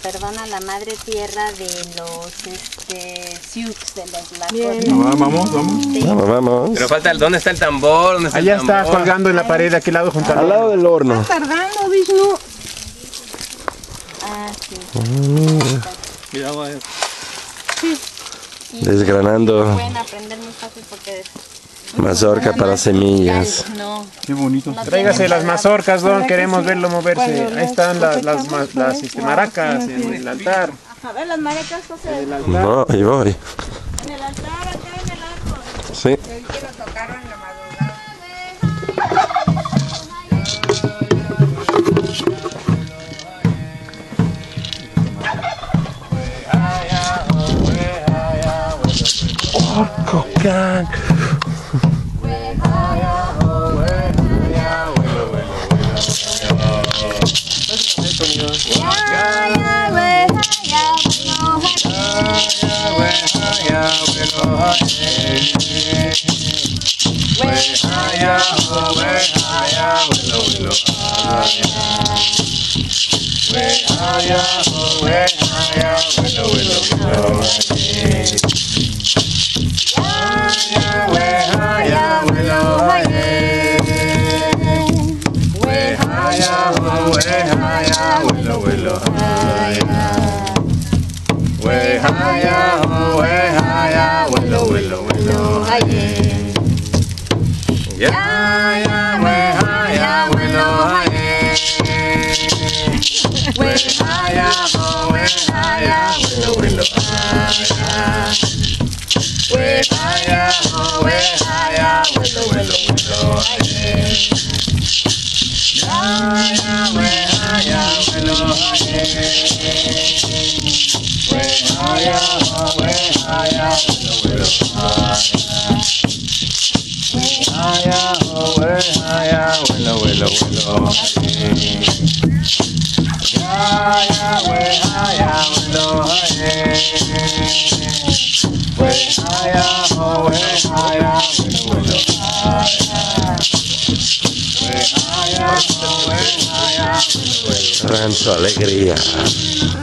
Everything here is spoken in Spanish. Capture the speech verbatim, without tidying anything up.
perdona la madre tierra de los este, Sioux, de los Lakota. No, vamos, vamos. Sí. Vamos, vamos. Pero falta, el, ¿dónde está el tambor? ¿Dónde está Allá el está tambor? colgando en la pared de aquel lado junto al Al lado del horno. Está tardando, Vishnu. Ah, sí. Cuidado, eh. Sí, Desgranando pueden aprender muy fácil porque es... mazorca para semillas. No. Qué bonito. No Tráigase tiene las mazorcas, don. ¿Verdad que Queremos sí? verlo moverse. Cuando Ahí están las, las las, ma- cosechamos, las pues, este, wow, maracas sí, en sí. el altar. A ver, las maracas, José. En el altar. No, ahí voy. En el altar, acá en el árbol. Sí. Hoy que lo tocaron en la madrugada. Cocán. Rancho Alegría.